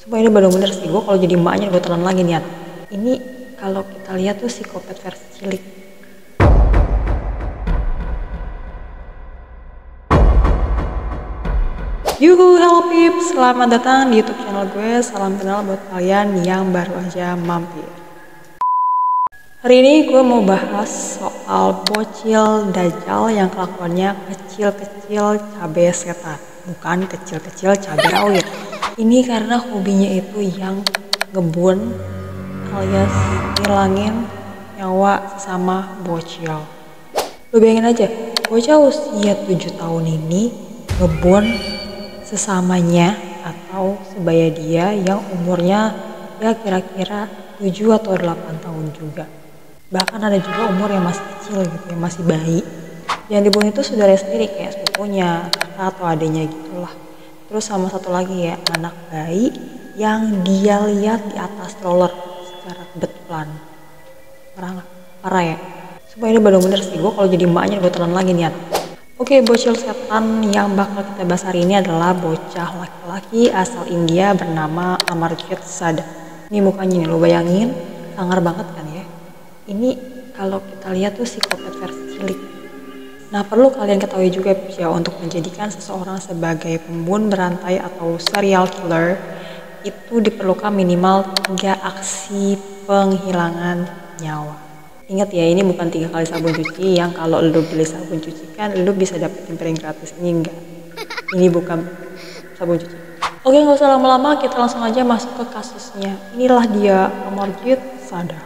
Sumpah ini bener-bener sih, gue kalau jadi emaknya gue telan lagi nih. Ini kalau kita lihat tuh psikopat versi cilik. Yuhu, hello peeps, selamat datang di YouTube channel gue. Salam kenal buat kalian yang baru aja mampir. Hari ini gue mau bahas soal bocil dajjal yang kelakuannya kecil-kecil cabai setan, bukan kecil-kecil cabai rawit. Ini karena hobinya itu yang ngebun alias ngilangin nyawa sesama bocil. Lu bayangin aja, bocah usia 7 tahun ini ngebun sesamanya atau sebaya dia yang umurnya ya kira-kira 7 atau 8 tahun juga. Bahkan ada juga umur yang masih kecil gitu ya, masih bayi. Yang dibunuh itu saudara sendiri kayak sepupunya, kakak atau adiknya gitulah. Terus sama satu lagi ya, anak bayi yang dia lihat di atas stroller secara kebetulan. Parah ya. Supaya ini bener-bener sih, gue kalau jadi emaknya gue telan lagi nih. Oke, bocil setan yang bakal kita bahas hari ini adalah bocah laki-laki asal India bernama Amarjit Sada. Ini mukanya nih, lo bayangin, sangar banget kan ya. Ini kalau kita lihat tuh psikopat versi cilik. Nah, perlu kalian ketahui juga ya, untuk menjadikan seseorang sebagai pembunuh berantai atau serial killer itu diperlukan minimal 3 aksi penghilangan nyawa. Ingat ya, ini bukan 3 kali sabun cuci yang kalau lu beli sabun cuci kan lu bisa dapetin piring gratis. Ini enggak. Ini bukan sabun cuci. Oke, nggak usah lama-lama, kita langsung aja masuk ke kasusnya. Inilah dia, Amarjit Sada.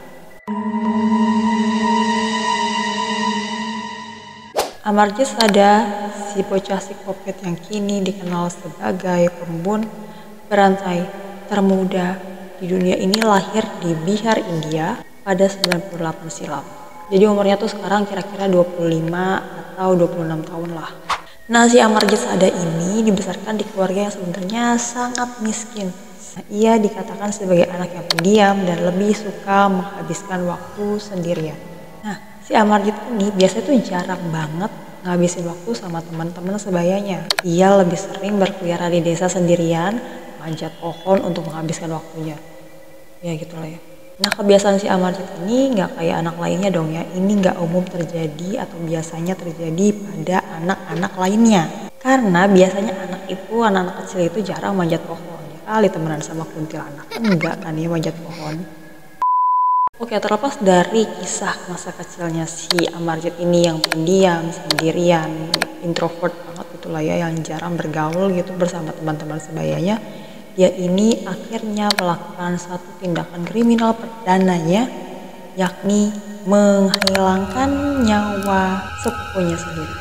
Amarjit Sada, si bocah psikopat yang kini dikenal sebagai pembunuh berantai termuda di dunia ini, lahir di Bihar, India pada 98 silam. Jadi umurnya tuh sekarang kira-kira 25 atau 26 tahun lah. Nah, si Amarjit Sada ini dibesarkan di keluarga yang sebenarnya sangat miskin. Nah, ia dikatakan sebagai anak yang pendiam dan lebih suka menghabiskan waktu sendirian. Nah, si Amarjit ini biasanya tuh jarang banget ngabisin waktu sama teman-teman sebayanya. Ia lebih sering berkeliaran di desa sendirian, manjat pohon untuk menghabiskan waktunya. Ya gitulah ya. Nah, kebiasaan si Amarjit ini nggak kayak anak lainnya dong ya. Ini nggak umum terjadi atau biasanya terjadi pada anak-anak lainnya. Karena biasanya anak-anak kecil itu jarang manjat pohon. Ya kali temenan sama kuntilanak. Enggak kan ya manjat pohon. Oke, terlepas dari kisah masa kecilnya si Amarjit ini yang pendiam, sendirian, introvert banget itulah ya, yang jarang bergaul gitu bersama teman-teman sebayanya, dia ini akhirnya melakukan satu tindakan kriminal perdananya, yakni menghilangkan nyawa sepupunya sendiri.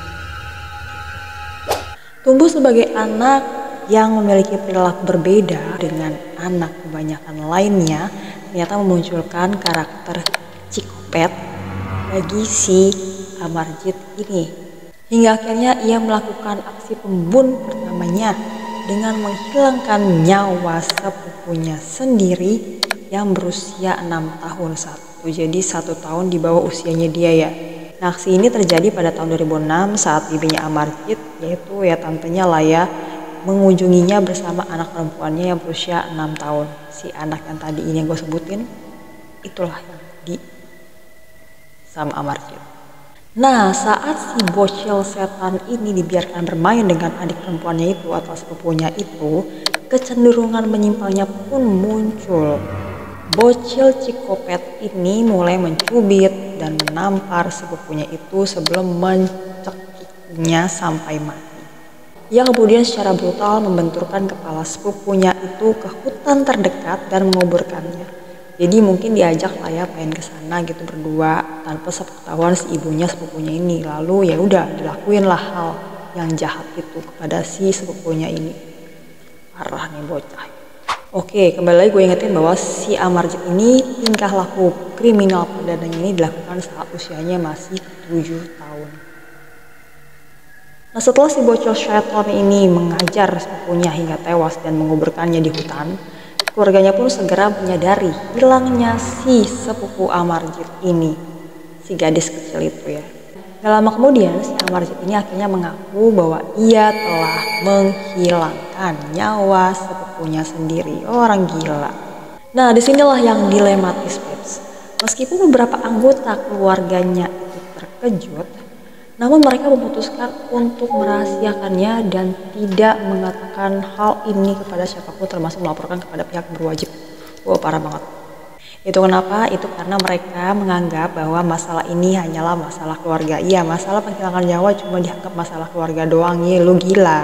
Tumbuh sebagai anak yang memiliki perilaku berbeda dengan anak kebanyakan lainnya, ternyata memunculkan karakter psikopat bagi si Amarjit ini. Hingga akhirnya ia melakukan aksi pembunuh pertamanya dengan menghilangkan nyawa sepupunya sendiri yang berusia 6 tahun saat itu. Jadi 1 tahun di bawah usianya dia ya. Nah, aksi ini terjadi pada tahun 2006 saat ibunya Amarjit, yaitu ya tantenya lah ya, mengunjunginya bersama anak perempuannya yang berusia 6 tahun. Si anak yang tadi ini yang gue sebutin, itulah yang di sama Amarjit. Nah, saat si bocil setan ini dibiarkan bermain dengan adik perempuannya itu atau sepupunya itu, kecenderungan menyimpangnya pun muncul. Bocil psikopat ini mulai mencubit dan menampar sepupunya itu sebelum mencekiknya sampai mati. Ia kemudian secara brutal membenturkan kepala sepupunya itu ke hutan terdekat dan menguburkannya. Jadi mungkin diajak lah ya pengen ke sana gitu berdua tanpa sepengetahuan si ibunya sepupunya ini. Lalu ya udah dilakuin lah hal yang jahat itu kepada si sepupunya ini. Parah nih bocah. Oke, kembali lagi gue ingetin bahwa si Amarjit ini tingkah laku kriminal perdananya ini dilakukan saat usianya masih 7 tahun. Nah, setelah si bocil setan ini mengajar sepupunya hingga tewas dan menguburkannya di hutan, keluarganya pun segera menyadari hilangnya si sepupu Amarjit ini, si gadis kecil itu ya. Gak lama kemudian si Amarjit ini akhirnya mengaku bahwa ia telah menghilangkan menghilangkan nyawa sepupunya sendiri. Orang gila. Nah, disinilah yang dilematis, Pips. Meskipun beberapa anggota keluarganya itu terkejut, namun mereka memutuskan untuk merahasiakannya dan tidak mengatakan hal ini kepada siapapun, termasuk melaporkan kepada pihak berwajib. Wah, parah banget. Itu kenapa? Itu karena mereka menganggap bahwa masalah ini hanyalah masalah keluarga. Iya, masalah penghilangan nyawa cuma dianggap masalah keluarga doang. Iya, lu gila.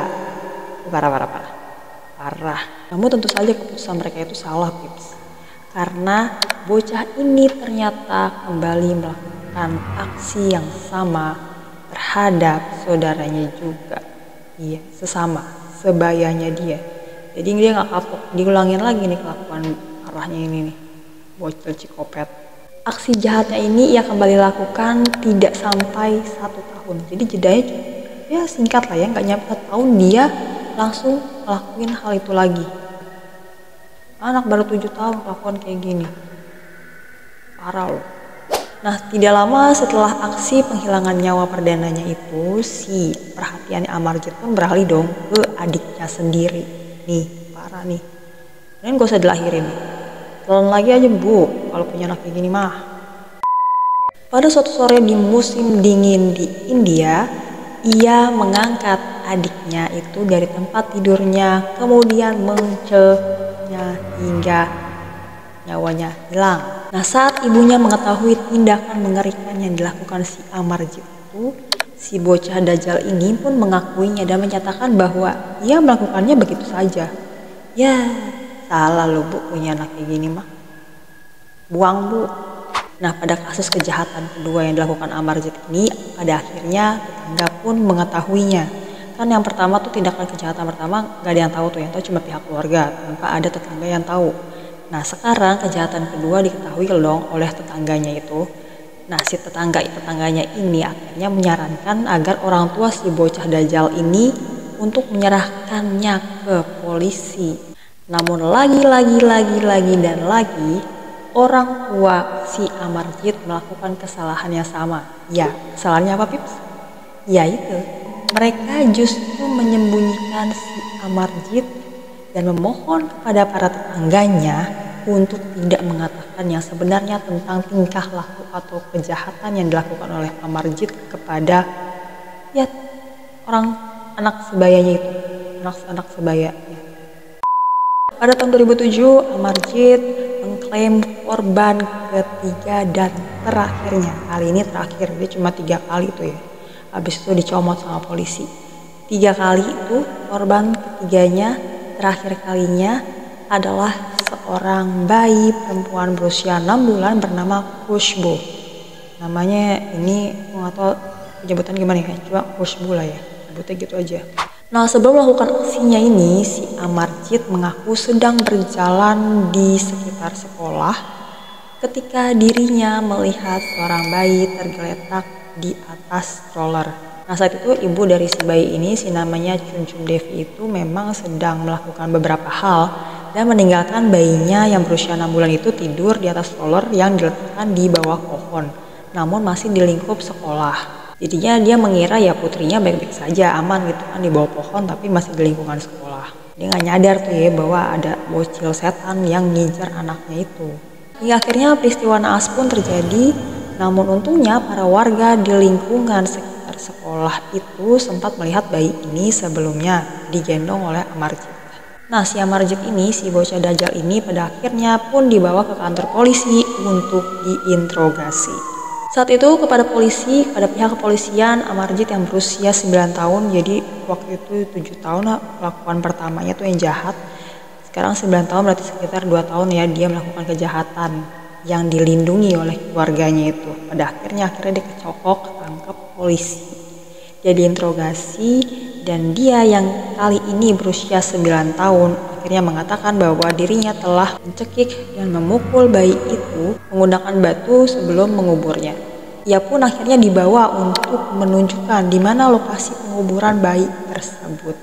Parah. Namun tentu saja keputusan mereka itu salah, Pips. Karena bocah ini ternyata kembali melakukan aksi yang sama terhadap saudaranya juga. Iya, sebayanya dia. Jadi dia nggak kapok, diulangin lagi nih kelakuan parahnya ini nih. Bocil psikopat. Aksi jahatnya ini ia kembali lakukan tidak sampai 1 tahun. Jadi jedanya ya singkat lah ya, nggak nyampe 1 tahun dia langsung ngelakuin hal itu lagi. Anak baru 7 tahun kelakuan kayak gini. Parah loh. Nah, tidak lama setelah aksi penghilangan nyawa perdananya itu, si perhatian Amarjit pun beralih dong ke adiknya sendiri. Nih, parah nih. Kalian gak usah dilahirin nih. Telan lagi aja bu, kalau punya anak kayak gini mah. Pada suatu sore di musim dingin di India, ia mengangkat adiknya itu dari tempat tidurnya, kemudian mencelnya hingga nyawanya hilang. Nah, saat ibunya mengetahui tindakan mengerikan yang dilakukan si Amarjit itu, si bocah dajjal ini pun mengakuinya dan menyatakan bahwa ia melakukannya begitu saja. Ya, salah lo bu, punya anak kayak gini mah. Buang bu. Nah, pada kasus kejahatan kedua yang dilakukan Amarjit ini, pada akhirnya tetangga pun mengetahuinya. Kan yang pertama tuh tindakan kejahatan pertama gak ada yang tahu tuh, yang tahu cuma pihak keluarga, tanpa ada tetangga yang tahu. Nah, sekarang kejahatan kedua diketahui dong oleh tetangganya itu. Nah, si tetangganya ini akhirnya menyarankan agar orang tua si bocah dajjal ini untuk menyerahkannya ke polisi. Namun lagi orang tua si Amarjit melakukan kesalahan yang sama. Ya, kesalahannya apa Pips? Ya itu, mereka justru menyembunyikan si Amarjit dan memohon kepada para tetangganya untuk tidak mengatakan yang sebenarnya tentang tingkah laku atau kejahatan yang dilakukan oleh Amarjit kepada ya orang anak sebayanya itu, anak sebaya. Pada tahun 2007, Amarjit mengklaim korban ketiga dan terakhirnya. Kali ini terakhir, dia cuma 3 kali itu ya. Habis itu dicomot sama polisi. 3 kali itu korban ketiganya, terakhir kalinya adalah seorang bayi perempuan berusia 6 bulan bernama Khushbu. Namanya ini nggak tahu penyebutan gimana ya, cuma Khushbu lah ya, sebutnya gitu aja. Nah, sebelum melakukan aksinya ini, si Amarjit mengaku sedang berjalan di sekitar sekolah ketika dirinya melihat seorang bayi tergeletak di atas stroller. Nah, saat itu ibu dari si bayi ini, si namanya Chun Devi itu memang sedang melakukan beberapa hal dan meninggalkan bayinya yang berusia 6 bulan itu tidur di atas stroller yang diletakkan di bawah pohon, namun masih di lingkup sekolah. Jadinya dia mengira ya putrinya baik-baik saja, aman gitu kan di bawah pohon tapi masih di lingkungan sekolah. Dia nggak nyadar tuh ya bahwa ada bocil setan yang ngincer anaknya itu. Hingga akhirnya peristiwa naas pun terjadi, namun untungnya para warga di lingkungan sekitar sekolah itu sempat melihat bayi ini sebelumnya digendong oleh Amarjit. Nah, si Amarjit ini, si bocah dajjal ini pada akhirnya pun dibawa ke kantor polisi untuk diinterogasi. Saat itu kepada pihak kepolisian, Amarjit yang berusia 9 tahun, jadi waktu itu 7 tahun lah pelakuan pertamanya tuh yang jahat. Sekarang 9 tahun berarti sekitar 2 tahun ya dia melakukan kejahatan yang dilindungi oleh keluarganya itu. Pada akhirnya dia dikecokok, ketangkep polisi. Dia diinterogasi dan dia yang kali ini berusia 9 tahun akhirnya mengatakan bahwa dirinya telah mencekik dan memukul bayi itu menggunakan batu sebelum menguburnya. Ia pun akhirnya dibawa untuk menunjukkan di mana lokasi penguburan bayi tersebut.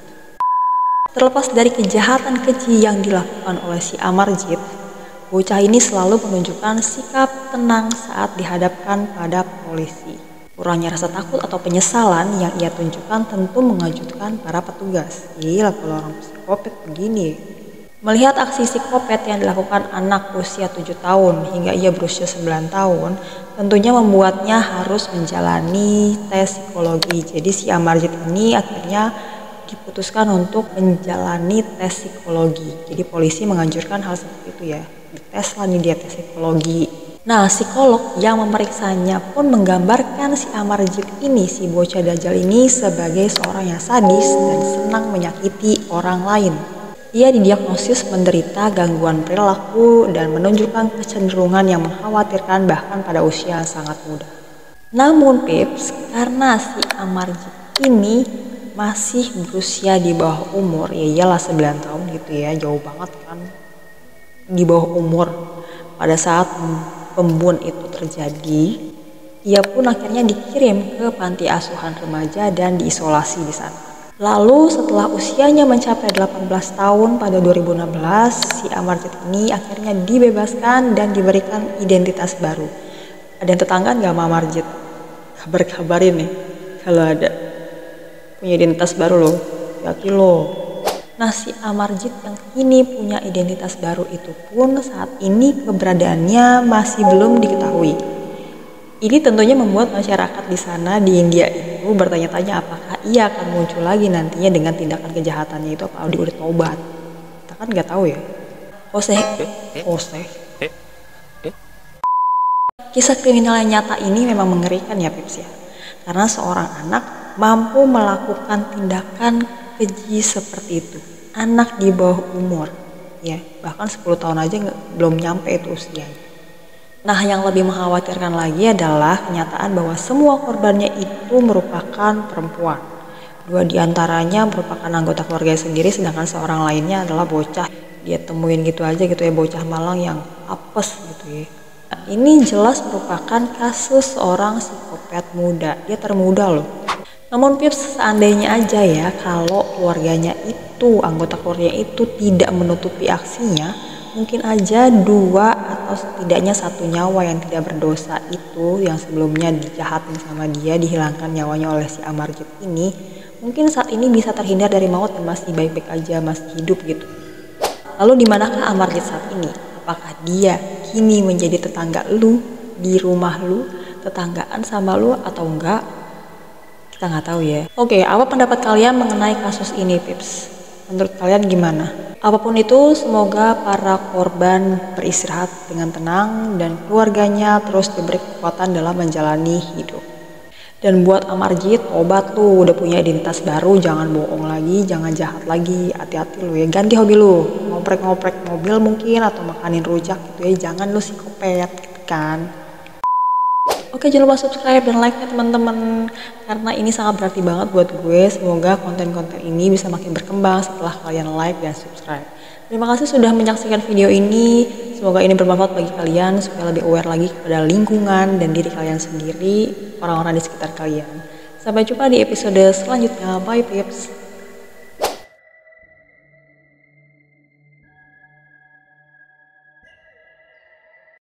Terlepas dari kejahatan keji yang dilakukan oleh si Amarjit, bocah ini selalu menunjukkan sikap tenang saat dihadapkan pada polisi. Kurangnya rasa takut atau penyesalan yang ia tunjukkan tentu mengejutkan para petugas. Gila kalau orang psikopat begini. Melihat aksi psikopat yang dilakukan anak usia 7 tahun hingga ia berusia 9 tahun, tentunya membuatnya harus menjalani tes psikologi. Jadi si Amarjid ini akhirnya diputuskan untuk menjalani tes psikologi. Jadi polisi menganjurkan hal seperti itu ya. Dites lah nih dia tes psikologi. Nah, psikolog yang memeriksanya pun menggambarkan si Amarjid ini, si bocah dajjal ini sebagai seorang yang sadis dan senang menyakiti orang lain. Ia didiagnosis menderita gangguan perilaku dan menunjukkan kecenderungan yang mengkhawatirkan bahkan pada usia yang sangat muda. Namun Pips, karena si Amarjid ini masih berusia di bawah umur, ya iyalah 9 tahun gitu ya, jauh banget kan, di bawah umur. Pada saat pembunuhan itu terjadi, ia pun akhirnya dikirim ke panti asuhan remaja dan diisolasi di sana. Lalu setelah usianya mencapai 18 tahun pada 2016, si Amarjid ini akhirnya dibebaskan dan diberikan identitas baru. Ada yang tetangga nggak sama Amarjid? Kabar-kabarin nih kalau ada punya identitas baru loh, yakin loh. Nah, si Amarjid yang kini punya identitas baru itu pun saat ini keberadaannya masih belum diketahui. Ini tentunya membuat masyarakat di sana di India itu bertanya-tanya apakah ia akan muncul lagi nantinya dengan tindakan kejahatannya itu, apa dia udah tobat. Kita kan nggak tahu ya. Kisah kriminal yang nyata ini memang mengerikan ya Pips ya. Karena seorang anak mampu melakukan tindakan keji seperti itu. Anak di bawah umur, ya bahkan 10 tahun aja belum nyampe itu usianya. Nah, yang lebih mengkhawatirkan lagi adalah kenyataan bahwa semua korbannya itu merupakan perempuan. 2 diantaranya merupakan anggota keluarga sendiri, sedangkan seorang lainnya adalah bocah. Dia temuin gitu aja gitu ya, bocah Malang yang apes gitu ya. Nah, ini jelas merupakan kasus seorang psikopat muda, dia termuda loh. Namun Pips, seandainya aja ya kalau keluarganya itu, anggota keluarganya itu tidak menutupi aksinya, mungkin aja 2 atau setidaknya 1 nyawa yang tidak berdosa itu yang sebelumnya dijahatin sama dia, dihilangkan nyawanya oleh si Amarjid ini, mungkin saat ini bisa terhindar dari maut dan masih baik-baik aja, masih hidup gitu. Lalu di manakah Amarjid saat ini? Apakah dia kini menjadi tetangga lu, di rumah lu, tetanggaan sama lu atau enggak? Kita nggak tahu ya. Oke, apa pendapat kalian mengenai kasus ini, Pips? Menurut kalian gimana? Apapun itu, semoga para korban beristirahat dengan tenang dan keluarganya terus diberi kekuatan dalam menjalani hidup. Dan buat Amarjid, tobat lu, udah punya identitas baru, jangan bohong lagi, jangan jahat lagi, hati-hati lu ya. Ganti hobi lu, ngoprek-ngoprek mobil mungkin atau makanin rujak gitu ya. Jangan lu psikopat gitu kan. Oke, jangan lupa subscribe dan like ya teman-teman, karena ini sangat berarti banget buat gue. Semoga konten-konten ini bisa makin berkembang setelah kalian like dan subscribe. Terima kasih sudah menyaksikan video ini. Semoga ini bermanfaat bagi kalian supaya lebih aware lagi kepada lingkungan dan diri kalian sendiri, orang-orang di sekitar kalian. Sampai jumpa di episode selanjutnya. Bye Pips.